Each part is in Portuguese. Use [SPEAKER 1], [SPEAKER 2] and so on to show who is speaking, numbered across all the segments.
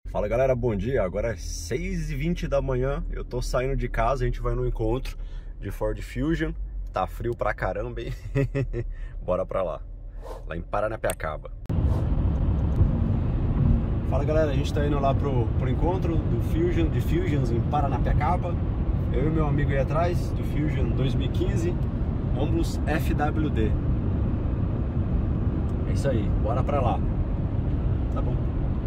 [SPEAKER 1] Fala galera, bom dia, agora é 6h20 da manhã, eu tô saindo de casa, a gente vai no encontro de Ford Fusion, tá frio pra caramba, hein? Bora pra lá em Paranapiacaba. Fala galera, a gente tá indo lá pro encontro do Fusion, de Fusions em Paranapiacaba, eu e meu amigo aí atrás, do Fusion 2015, ambos FWD. É isso aí, bora pra lá, tá bom?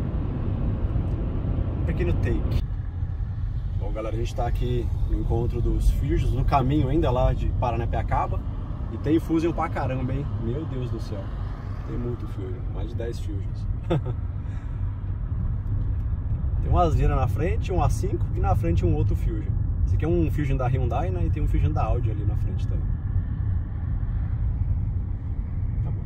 [SPEAKER 1] Pequeno take. Bom galera, a gente tá aqui no encontro dos Fusions, no caminho ainda lá de Paranapiacaba. E tem Fusion pra caramba, hein? Meu Deus do céu. Tem muito Fusion, mais de 10 Fusions. Tem uma Azira na frente, um A5 e na frente um outro Fusion. Esse aqui é um Fusion da Hyundai, né? E tem um Fusion da Audi ali na frente também. Tá bom.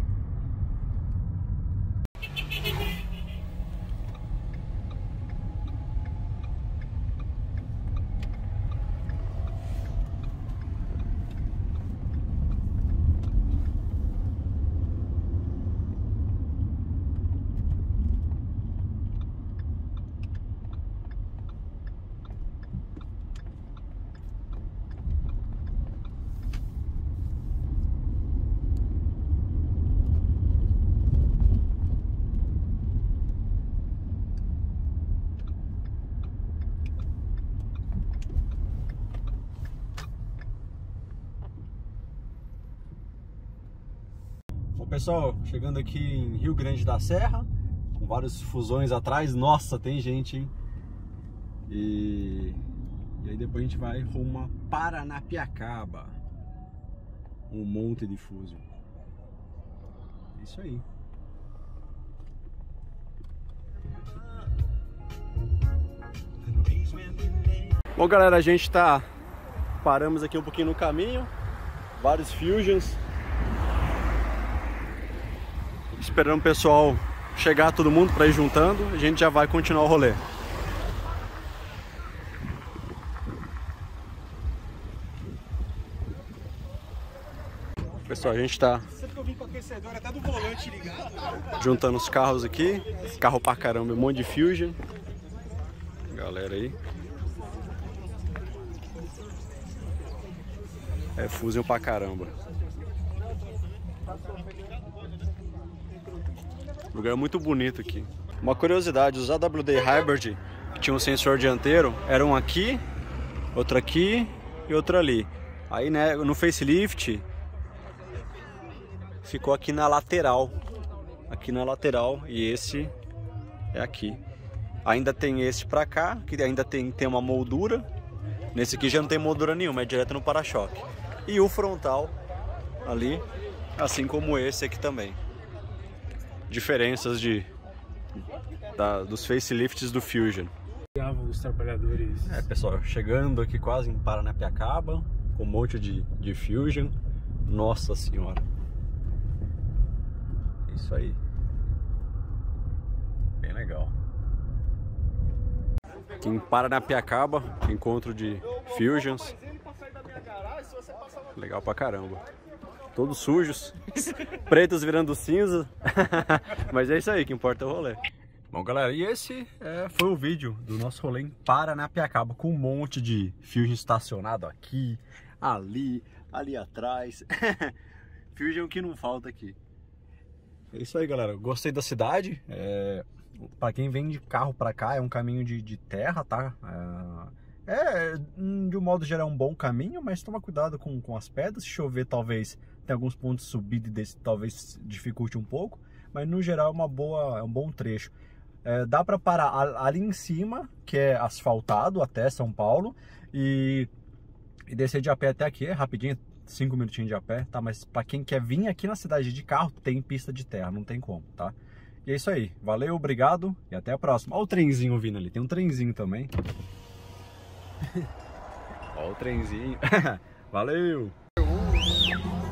[SPEAKER 1] Bom pessoal, chegando aqui em Rio Grande da Serra, com vários Fusões atrás, nossa, tem gente, hein? E aí depois a gente vai rumo a Paranapiacaba, um monte de Fusion. É isso aí. Bom galera, a gente paramos aqui um pouquinho no caminho, vários Fusions. Esperando o pessoal chegar, todo mundo para ir juntando, a gente já vai continuar o rolê. Pessoal, a gente está juntando os carros aqui, carro pra caramba, um monte de Fusion. Galera aí. É Fusion pra caramba. Lugar muito bonito aqui. Uma curiosidade, os AWD Hybrid que tinham um sensor dianteiro eram aqui, outro aqui e outro ali. Aí né, no facelift ficou aqui na lateral. Aqui na lateral e esse é aqui. Ainda tem esse pra cá, que ainda tem uma moldura. Nesse aqui já não tem moldura nenhuma, é direto no para-choque. E o frontal ali, assim como esse aqui também. Diferenças dos facelifts do Fusion.
[SPEAKER 2] Os trabalhadores.
[SPEAKER 1] É pessoal, chegando aqui quase em Paranapiacaba, com um monte de Fusion. Nossa senhora. Isso aí. Bem legal. Aqui em Paranapiacaba, encontro de Fusions. Legal pra caramba. Todos sujos, pretos virando cinza, mas é isso aí, que importa é o rolê. Bom galera, e esse foi o vídeo do nosso rolê em Paranapiacaba, com um monte de Fusion estacionado aqui, ali atrás, Fusion que não falta aqui. É isso aí galera, gostei da cidade, para quem vem de carro pra cá é um caminho de terra, tá? De um modo geral é um bom caminho, mas toma cuidado com as pedras. Se chover, talvez tem alguns pontos de subida e talvez dificulte um pouco, mas no geral é um bom trecho. Dá para parar ali em cima, que é asfaltado até São Paulo, e descer de a pé até aqui, é rapidinho, 5 minutinhos de a pé, tá? Mas para quem quer vir aqui na cidade de carro, tem pista de terra, não tem como, tá? E é isso aí, valeu, obrigado e até a próxima. Olha o trenzinho vindo ali, tem um trenzinho também. Olha o trenzinho. Valeu!